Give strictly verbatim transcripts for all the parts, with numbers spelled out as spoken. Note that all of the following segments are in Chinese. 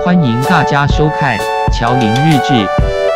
欢迎大家收看乔林日志。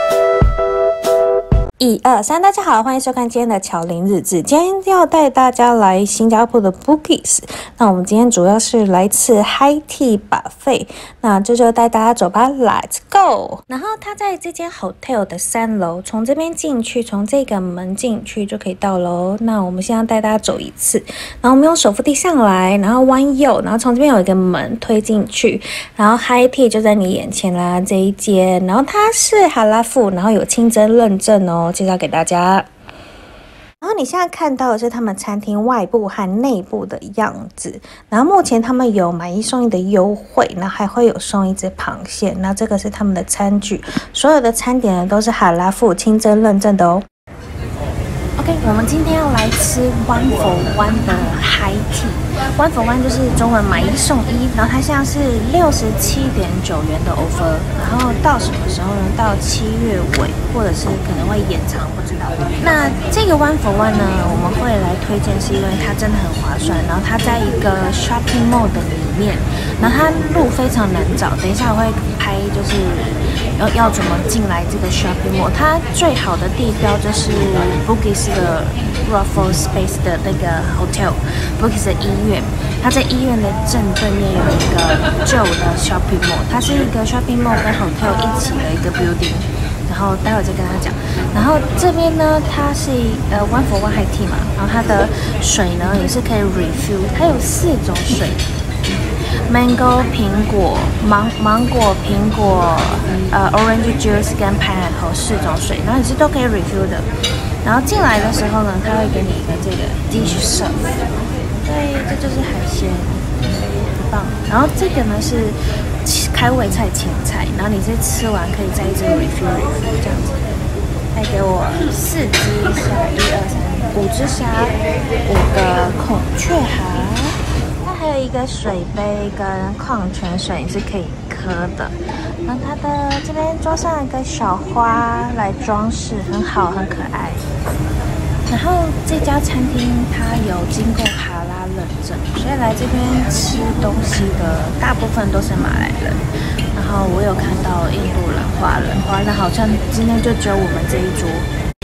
一二三，大家好，欢迎收看今天的乔林日志。今天要带大家来新加坡的 pice。那我们今天主要是来吃 high tea buffet。那这就带大家走吧 ，Let's go。然后它在这间 hotel 的三楼，从这边进去，从这个门进去就可以到喽。那我们现在带大家走一次，然后我们用手扶梯上来，然后弯右，然后从这边有一个门推进去，然后 high tea 就在你眼前啦，这一间。然后它是哈拉富，然后有清真认证哦。介绍给大家。然后你现在看到的是他们餐厅外部和内部的样子。然后目前他们有买一送一的优惠，然后还会有送一只螃蟹。那这个是他们的餐具，所有的餐点呢都是哈拉富清真认证的哦。OK， 我们今天要来吃 one for one 的 high tea。one for one 就是中文买一送一，然后它现在是六十七点九元的 offer， 然后到什么时候呢？到七月尾，或者是可能会延长，不知道。那这个 one for one 呢，我们会来推荐，是因为它真的很划算，然后它在一个 shopping mall 的里面，然后它路非常难找，等一下我会拍就是要要怎么进来这个 shopping mall。它最好的地标就是 Bugis 的 Raffles Space 的那个 hotel，Bugis 的医院。它在医院的正对面有一个旧的 shopping mall， 它是一个 shopping mall 跟 hotel 一起的一个 building。然后待会再跟他讲。然后这边呢，它是呃 one for one high tea 嘛，然后它的水呢也是可以 refill， 它有四种水。mango 苹果、芒芒果、苹果、呃 orange juice 跟 pineapple 四种水，然后也是都可以 refill 的。然后进来的时候呢，他会给你一个这个 dish serve， 对，这就是海鲜，很棒。然后这个呢是开胃菜前菜，然后你是吃完可以再一直 refill refill 这样子。再给我四只虾，一二三，五只虾，五个孔雀蛤。还有一个水杯跟矿泉水是可以喝的，然后它的这边桌上有一个小花来装饰，很好，很可爱。然后这家餐厅它有经过哈拉认证，所以来这边吃东西的大部分都是马来人。然后我有看到印度人、华人，华人好像今天就只有我们这一桌。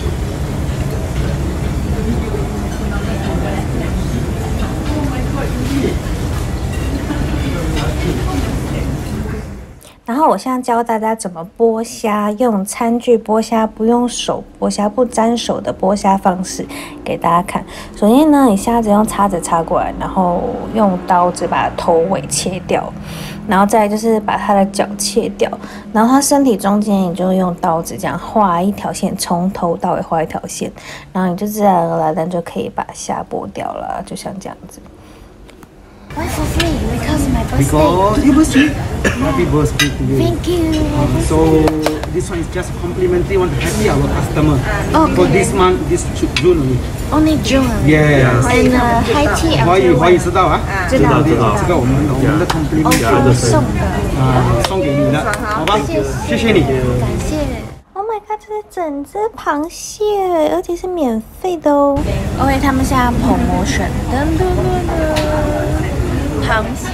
然后我现在教大家怎么剥虾，用餐具剥虾，不用手剥虾，不沾手的剥虾方式给大家看。首先呢，你虾子用叉子插过来，然后用刀子把头尾切掉，然后再来就是把它的脚切掉，然后它身体中间你就用刀子这样画一条线，从头到尾画一条线，然后你就自然而然的就可以把虾剥掉了，就像这样子。One for free because my birthday. Because your birthday. Happy birthday to you. Thank you. Um, so this one is just complimentary one to happy our customer. Okay. For this month, this June only. Only June. Yes. And uh, high tea. 华语华语知道啊？ 知道知道。 这个我们我们的 complimentary 送的。 啊，送给你的，好吧？谢谢你。 感谢。Oh my god， 这是整只螃蟹，而且是免费的哦。OK， 他们现在 promotion， 噔噔噔噔。螃蟹，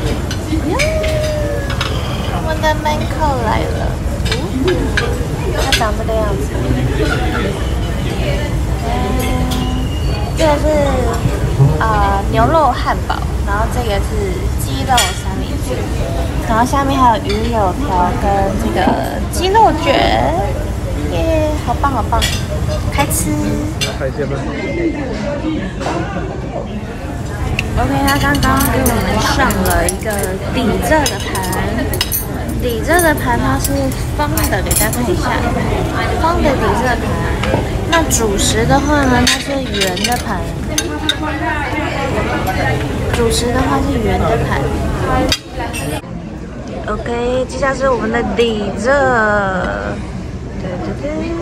我们的 mango 来了，它长这个样子。这个是呃牛肉汉堡，然后这个是鸡肉三明治，然后下面还有鱼柳条跟这个鸡肉卷，耶，好棒好棒，开吃。 开吃吧。 OK， 他刚刚给我们上了一个底热的盘，底热的盘它是方的，给大家看一下，方的底热盘。那主食的话呢，它是圆的盘，主食的话是圆的盘。OK， 接下来是我们的底热，对对对。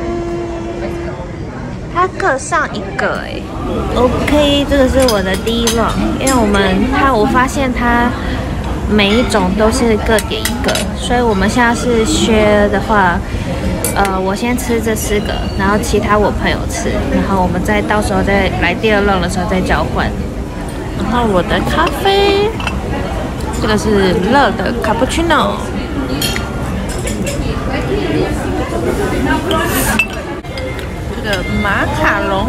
它各上一个哎 ，OK， 这个是我的第一 round， 因为我们它我发现它每一种都是各点一个，所以我们现在是share的话，呃，我先吃这四个，然后其他我朋友吃，然后我们再到时候再来第二 round 的时候再交换。然后我的咖啡，这个是热的 cappuccino。 这个马卡龙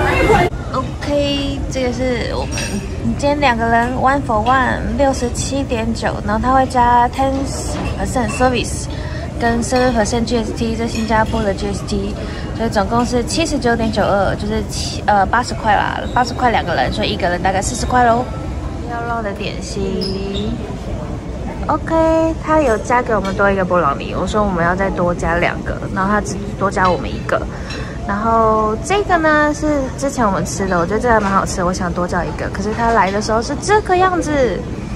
，OK， 这个是我们今天两个人 one for one 六十七点九，然后它会加 ten percent service 跟 seven percent G S T， 在新加坡的 G S T， 所以总共是七十九点九二，就是七呃八十块啦，八十块两个人，所以一个人大概四十块喽。要肉的点心。OK， 他有加给我们多一个菠萝米，我说我们要再多加两个，然后他只多加我们一个。然后这个呢是之前我们吃的，我觉得这个蛮好吃，我想多叫一个。可是他来的时候是这个样子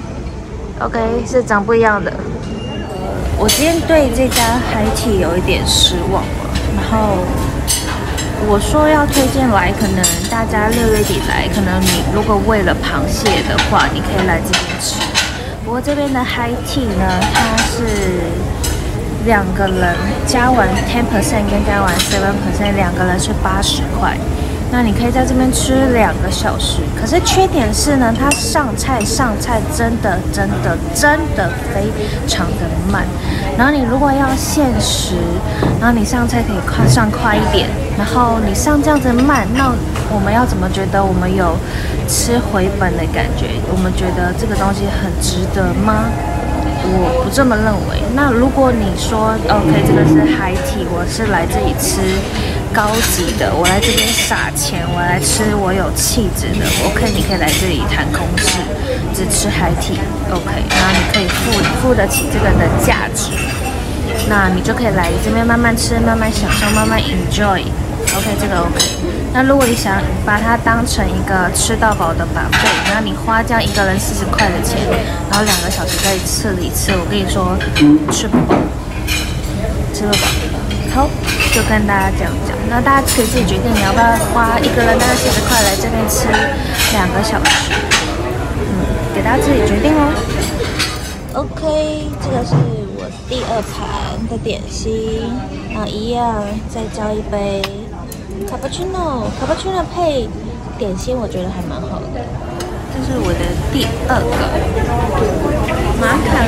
，OK， 是长不一样的。我今天对这家海体有一点失望了，然后我说要推荐来，可能大家六月底来，可能你如果为了螃蟹的话，你可以来这边吃。不过这边的 high tea 呢，它是两个人加完 ten percent 跟加完 seven percent， 两个人是八十块。那你可以在这边吃两个小时。可是缺点是呢，它上菜上菜真的真的真的非常的慢。然后你如果要限时，然后你上菜可以快上快一点，然后你上这样子慢，那我们要怎么觉得我们有吃回本的感觉？我们觉得这个东西很值得吗？我不这么认为。那如果你说 OK， 这个是海体，我是来这里吃高级的，我来这边撒钱，我来吃我有气质的 ，OK， 你可以来这里谈公事，只吃海体 ，OK， 然后你可以付付得起这个的价值，那你就可以来这边慢慢吃，慢慢享受，慢慢 enjoy。OK， 这个 OK。那如果你想把它当成一个吃到饱的buffet，然后你花这样一个人四十块的钱，然后两个小时在吃里吃，我跟你说，吃不饱，吃不饱。好，就跟大家这样讲，那大家可以自己决定，你要不要花一个人大概四十块来这边吃两个小时。嗯，给大家自己决定哦。OK， 这个是我第二盘的点心，然后一样再叫一杯卡布奇诺，卡布奇诺配点心，我觉得还蛮好的。这是我的第二个马卡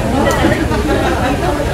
龙。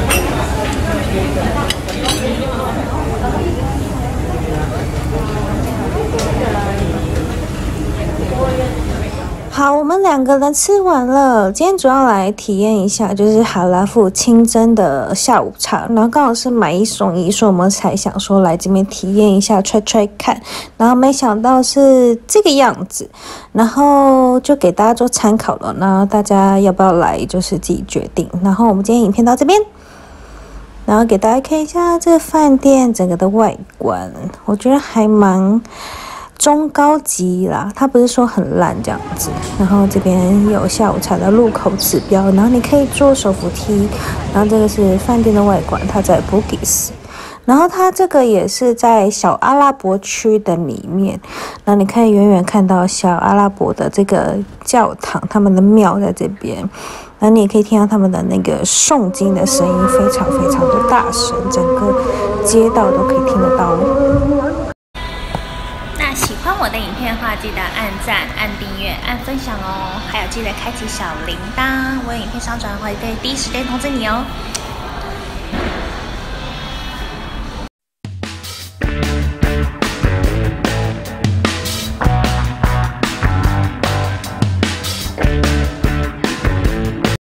好，我们两个人吃完了。今天主要来体验一下，就是哈拉富清真的下午茶，然后刚好是买一送一，所以我们才想说来这边体验一下，揣揣看。然后没想到是这个样子，然后就给大家做参考了。然后大家要不要来，就是自己决定。然后我们今天影片到这边，然后给大家看一下这个饭店整个的外观，我觉得还蛮中高级啦，它不是说很烂这样子。然后这边有下午茶的入口指标，然后你可以坐手扶梯。然后这个是饭店的外观，它在 Bugis。然后它这个也是在小阿拉伯区的里面，那你可以远远看到小阿拉伯的这个教堂，他们的庙在这边。然后你也可以听到他们的那个诵经的声音，非常非常的大声，整个街道都可以听得到哦。喜欢我的影片的话，记得按赞、按订阅、按分享哦，还有记得开启小铃铛，我有影片上传会对第一时间通知你哦。